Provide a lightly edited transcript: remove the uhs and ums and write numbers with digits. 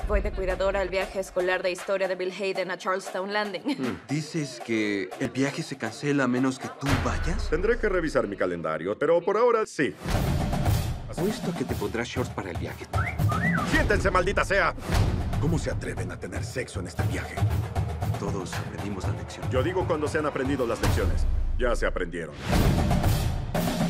Voy de cuidadora al viaje escolar de historia de Bill Hayden a Charlestown Landing. ¿Dices que el viaje se cancela a menos que tú vayas? Tendré que revisar mi calendario, pero por ahora sí. Apuesto a que te pondrás shorts para el viaje. ¡Siéntense, maldita sea! ¿Cómo se atreven a tener sexo en este viaje? Todos aprendimos la lección. Yo digo cuando se han aprendido las lecciones. Ya se aprendieron.